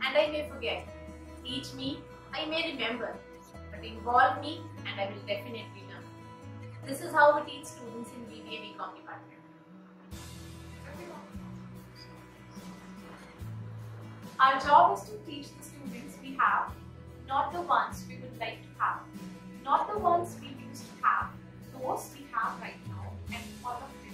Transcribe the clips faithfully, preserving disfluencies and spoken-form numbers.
and I may forget. Teach me, I may remember, but involve me and I will definitely learn. This is how we teach students in B B A-B department. Our job is to teach the students we have, not the ones we would like to have, not the ones we used to have, those we have right now and all of them.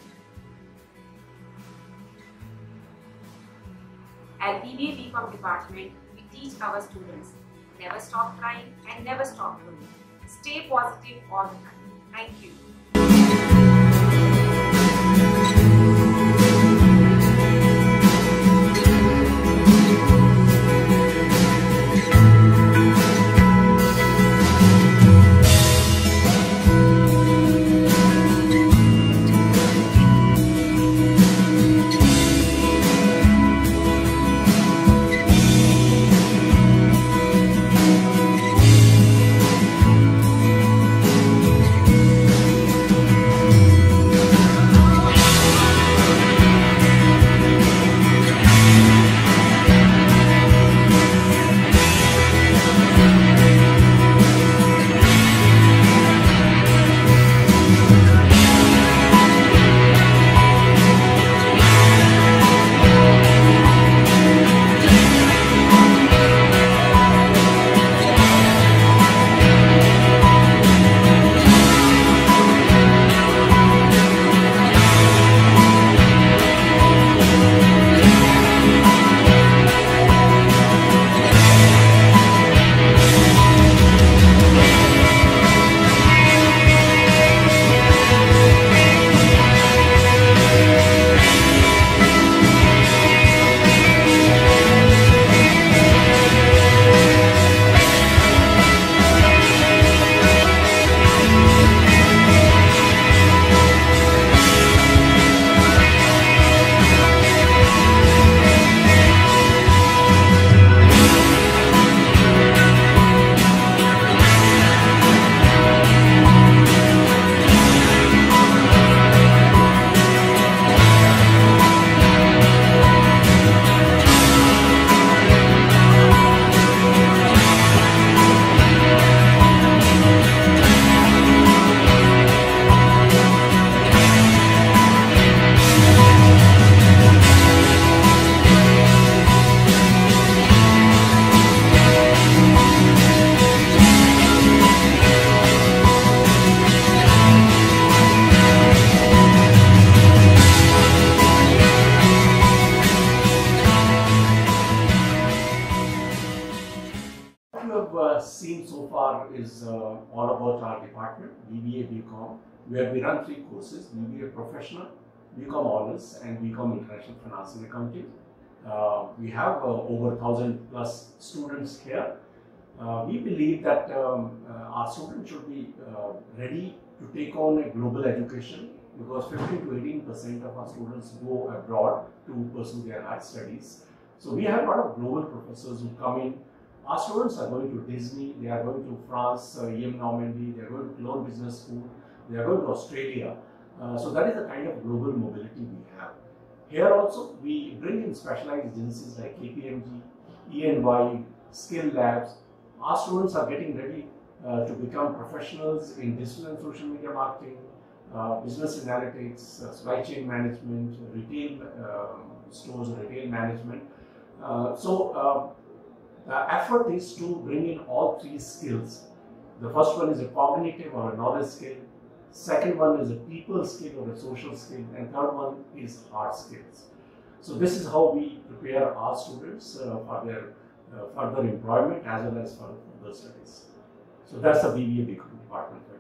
At B B A-B department, we teach our students, never stop trying and never stop growing. Stay positive all the time. Thank you. Seen so far is uh, all about our department, B B A-B Com, where we run three courses: B B A Professional, B Com Honors, and B Com International Finance and Accounting. Uh, we have uh, over one thousand plus students here. Uh, we believe that um, uh, our students should be uh, ready to take on a global education, because fifteen to eighteen percent of our students go abroad to pursue their higher studies. So we have a lot of global professors who come in. Our students are going to Disney, they are going to France, uh, E M Normandy, they are going to Cologne Business School, they are going to Australia. Uh, so that is the kind of global mobility we have. Here also, we bring in specialized agencies like K P M G, E N Y, Skill Labs. Our students are getting ready uh, to become professionals in digital and social media marketing, uh, business analytics, uh, supply chain management, retail uh, stores, retail management. Uh, so, uh, The effort is to bring in all three skills. The first one is a cognitive or a knowledge skill. Second one is a people skill or a social skill. And third one is hard skills. So this is how we prepare our students uh, for their uh, further employment as well as for further studies. So that's the B B A-B department.